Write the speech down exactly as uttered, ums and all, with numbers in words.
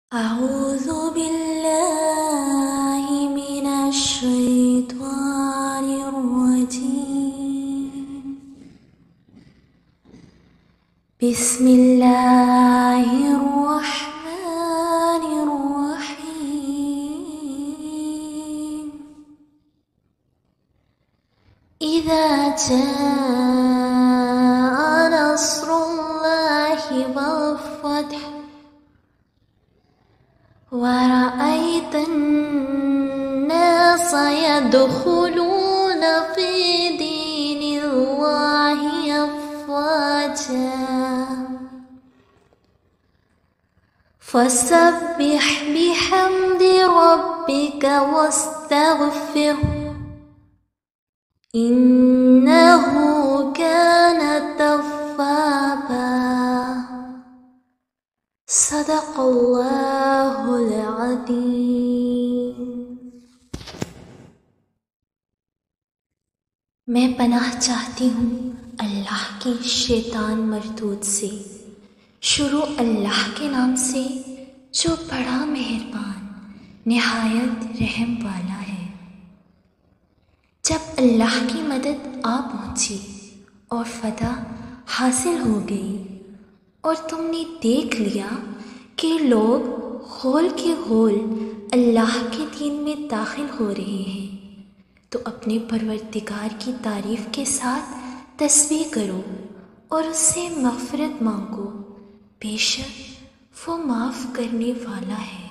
أعوذ بالله من الشيطان الرجيم. بسم الله الرحمن الرحيم. إذا جاء نصر الله والفتح ورأيت الناس يدخلون في دين الله أفواجا فسبح بحمد ربك واستغفره إنه كان توابا. सदक़ल्लाहुल अज़ीम। मैं पनाह चाहती हूँ अल्लाह के शैतान मरदूद से। शुरू अल्लाह के नाम से जो बड़ा मेहरबान निहायत रहम वाला है। जब अल्लाह की मदद आ पहुँची और फतह हासिल हो गई और तुमने देख लिया कि लोग गोल के गोल अल्लाह के दीन में दाखिल हो रहे हैं, तो अपने परवरदिगार की तारीफ़ के साथ तस्बीह करो और उससे मग़फ़िरत मांगो। बेशक वो माफ़ करने वाला है।